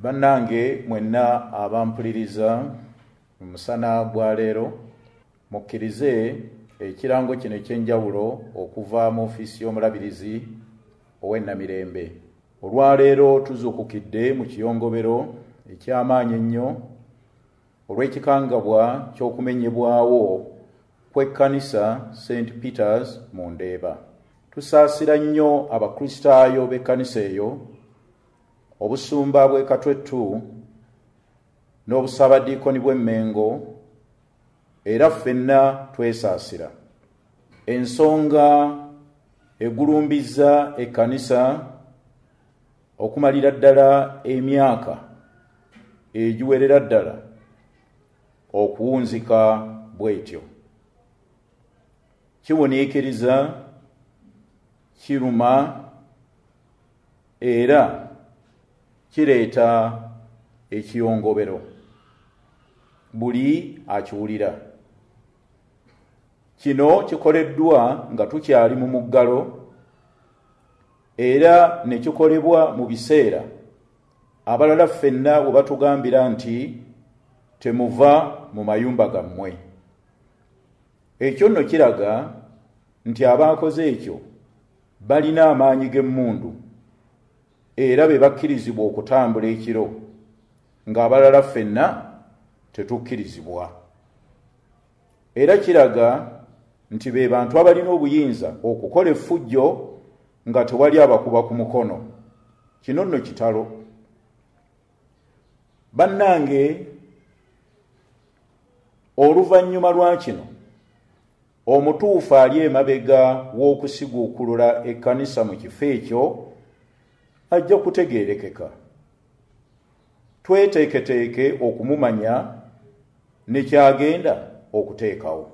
Bannange mwenna abampuliriza musana gwa leero mukkirize ekirango kino ekyenjawulo okuva mu ofiisi y'omulabirizi ow'ennamirembe. Olwaleero tuzuukukidde mu kiyongobero eky'amaanyi ennyo olw'ekikangabwa ky'okumenyebwawo kw'ekkanisa St. Peter's mu Ndeeba. Tusaasira nnyo abakristaayo b'ekkanisa eyo, obusumba bw'e Katwettu n'obusabadiikoni bw'e Mmengo, era ffenna twesaasira. Ensonga egulumbizza ekkanisa okumalira ddala emyaka egiwerera ddala okuwunzika bw'etyo. Kiwuniikiriza, kiruma, era kireeta ekiyongobero buli akiwulira. Kino kikoleddwa nga tukyali mu muggalo, era ne kikolebwa mu biseera abalala ffenna bwe batugambira nti temuva mu mayumba gammwe. Ekyo nno kiraga nti abaakoze ekyo balina amaanyi g'emmundu, era be bakkirizibwa okutambula ekiro, ng'abalala ffenna tetukkirizibwa. Era kiraga nti be bantu abalina obuyinza okukola effujjo nga tewali abakuba ku mukono. Kino nno kitalo. Bannange, oluvannyuma lwa kino, omutuufu ali emabega w'okusiguukulula ekkanisa mu kifo ekyo ajja kutegeerekeka. Tweteeketeeke okumumanya ne kyagenda okuteekawo.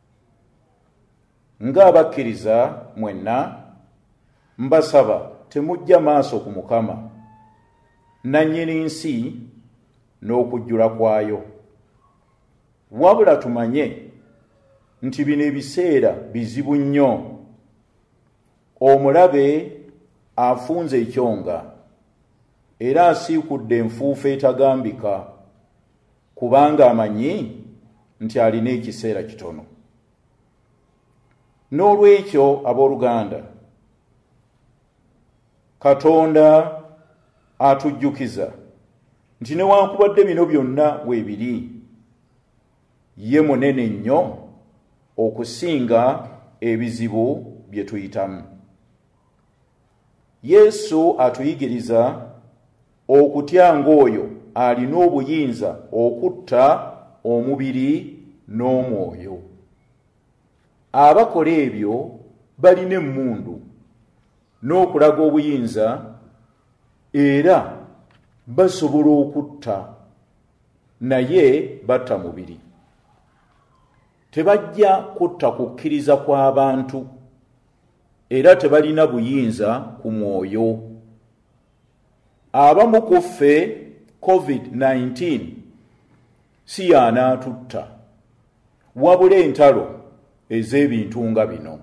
Ng'abakkiriza mwenna, mbasaba temujja maaso ku Mukama, nannyini nsi n'okujjula kwayo. Wabula tumanye nti bino ebiseera bizibu nnyo. Omulabe afunze ekyonga, era asiikudde enfuufu etagambika, kubanga amanyi nti alina ekiseera kitono. N'olwekyo abooluganda, Katonda atujjukiza nti newankubadde bino byonna weebiri, ye munene nnyo okusinga ebizibu bye tuyitamu. Yesu atuyigiriza okutyanga oyo alina obuyinza okutta omubiri n'omwoyo. Abakola ebyo balina emmundu n'okulaga obuyinza, era basobola okutta, naye batta mubiri. Tebajja kutta kukkiriza kw'abantu, era tebalina buyinza ku mwoyo. Abamu ku ffe COVID-19 si y'anaatutta, wabula entalo ez'ebintu nga bino.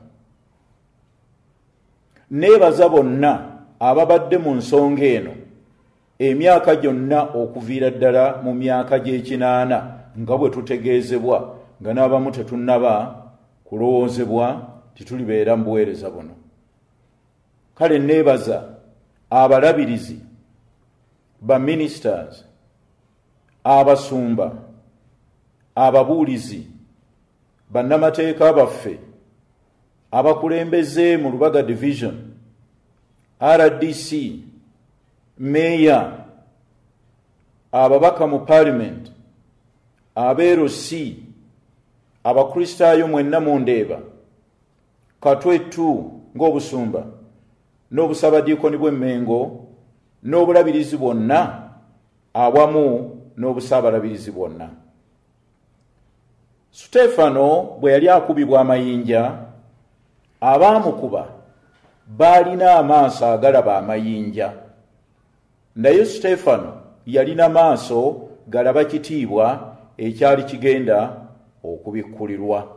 Neebaza bonna ababadde mu nsonga eno emyaka gyonna okuviira ddala mu myaka gy'ekinaana nga bwe tutegeezebwa, nga n'abamu tetunnaba kulowoozebwa titulibeera mu buweereza buno. Kale neebaza abalabirizi, baministers, abasumba, ababuulizi, bannamateeka baffe, abakulembeze mu Lubaga Division, RDC, meya, ababaka mu Parliament, abeerosi, abakristaayo mwenna mu Ndeeba, Katwettu ng'obusumba, n'obusabadiikoni bw'e Mmengo, n'obulabirizi bwonna awamu n'obusaabalabirizi bwonna. Sutefano bwe yali akubibwa amayinja, abaamukuba baalina amaaso agalaba amayinja, naye Sutefano yalina maaso galaba kitiibwa ekyali kigenda okubikkulirwa.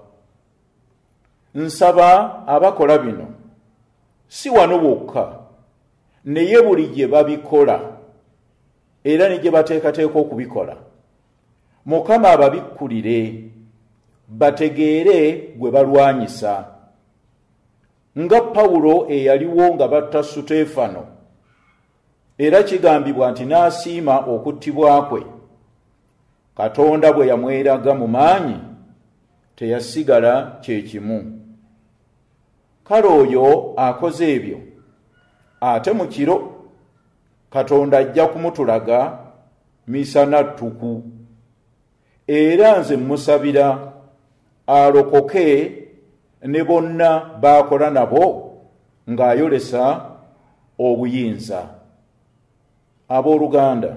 Nsaba abakola bino si wano bwokka, naye buli gye babikola era ne gye bateekateeka okubikola. Mukama ababikkulire bategeere gwe balwanyisa. Nga Pawulo eyaliwo nga batta Suteefano, era kigambibwa nti n'asiima okuttibwa kwe, Katonda bwe yamweraga mu maanyi teyasigala kyekimu. Kale oyo akoze ebyo, ate mu kiro Katonda ajja kumutulaga misana ttuku. Era nze musabira alokoke ne bonna baakola nabo ng'ayolesa obuyinza. Abooluganda,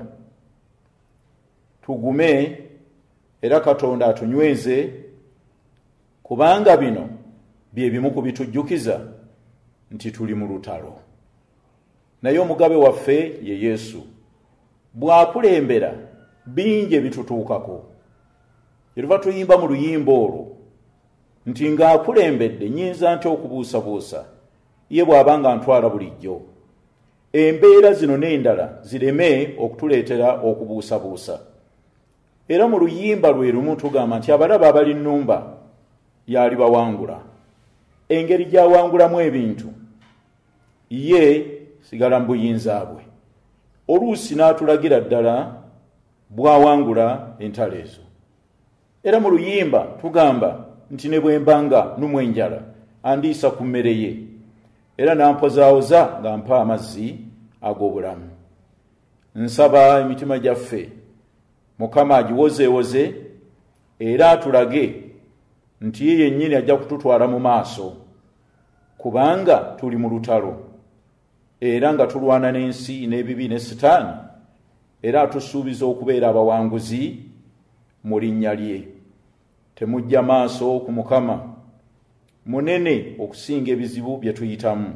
tugume era Katonda atunyweze, kubanga bino bye bimu ku bitujjukiza nti tuli mu lutalo. Naye omugabe waffe ye Yesu bw'akulembera bingi ebitutuukako. Yeruva tuyimba mu luyimba olwo nti ng'akulembedde nnyinza ntya okubuusabuusa ye bw'abanga ntwala bulijjo. Embeera zino n'endala zireme okutuleetera okubuusabuusa. Era mu luyimba lwe lumu tugamba nti abalaba abali nnumba y'alibawangula. Engeri gy'awangulamu ebintu ye sigala mu buyinza bwe. Oluusi n'atulagira ddala bw'awangula entalo ezo. Era mu luyimba tugamba nti ne bwe mbanga numwa enjala andiisa ku mmere ye, era n'ampozaawoza ng'ampa amazzi ag'obulamu. Nsaba emitima gyaffe Mukama agiwozeewoze era atulage nti ye yennyini ajja kututwala mu maaso, kubanga tuli mu lutalo era nga tulwana n'ensi n'ebibi ne Sitaani, era atusuubiza okubeera abawanguzi mu linnya lye. Temujja maaso ku Mukama munene okusinga ebizibu bye tuyitamu.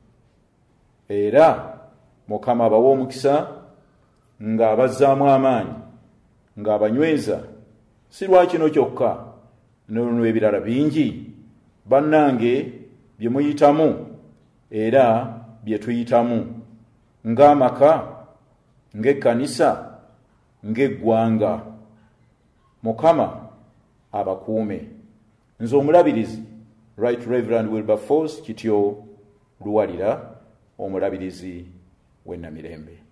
Era Mukama abawa omukisa ng'abazzaamu amaanyi, ng'abanyweza, si lwa kino kyokka, n'ebirala bingi bannange bye muyitamu era bye tuyitamu, ng'amaka, ng'ekkanisa, ng'eggwanga. Mukama abakuume. Nze omulabirizi Right Reverend Wilberforce Kityo Luwalira, omulabirizi w'e Namirembe.